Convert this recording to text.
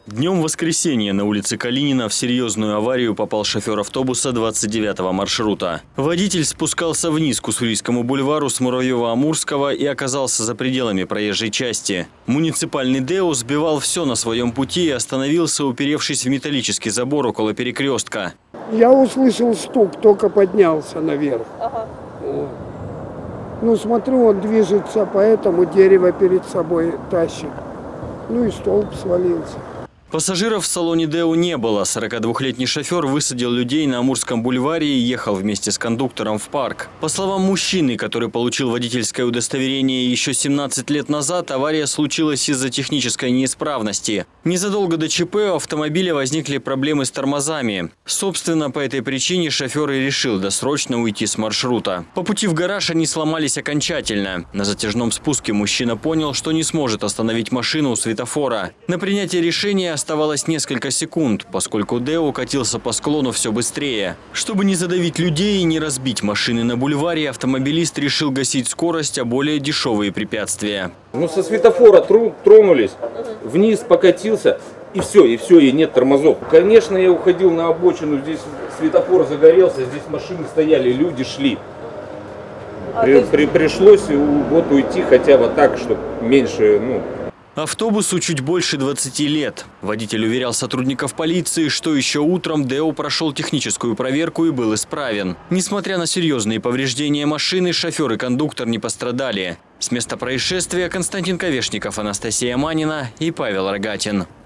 Днем воскресенья на улице Калинина в серьезную аварию попал шофер автобуса 29-го маршрута. Водитель спускался вниз к Уссурийскому бульвару с Муравьева-Амурского и оказался за пределами проезжей части. Муниципальный ДЭУ сбивал все на своем пути и остановился, уперевшись в металлический забор около перекрестка. Я услышал стук, только поднялся наверх. Вот. Ну, смотрю, он движется, поэтому дерево перед собой тащит. Ну и столб свалился. Пассажиров в салоне ДЭУ не было. 42-летний шофер высадил людей на Амурском бульваре и ехал вместе с кондуктором в парк. По словам мужчины, который получил водительское удостоверение еще 17 лет назад, авария случилась из-за технической неисправности. Незадолго до ЧП у автомобиля возникли проблемы с тормозами. Собственно, по этой причине шофер и решил досрочно уйти с маршрута. По пути в гараж они сломались окончательно. На затяжном спуске мужчина понял, что не сможет остановить машину у светофора. На принятие решения оставалось несколько секунд, поскольку ДЭУ катился по склону все быстрее. Чтобы не задавить людей и не разбить машины на бульваре, автомобилист решил гасить скорость, а более дешевые препятствия. Ну, со светофора тронулись, вниз покатился, и все, и нет тормозов. Конечно, я уходил на обочину, здесь светофор загорелся, здесь машины стояли, люди шли. Пришлось вот уйти хотя бы так, чтобы меньше, Автобусу чуть больше 20 лет. Водитель уверял сотрудников полиции, что еще утром ДЭУ прошел техническую проверку и был исправен. Несмотря на серьезные повреждения машины, шофер и кондуктор не пострадали. С места происшествия Константин Ковешников, Анастасия Манина и Павел Рогатин.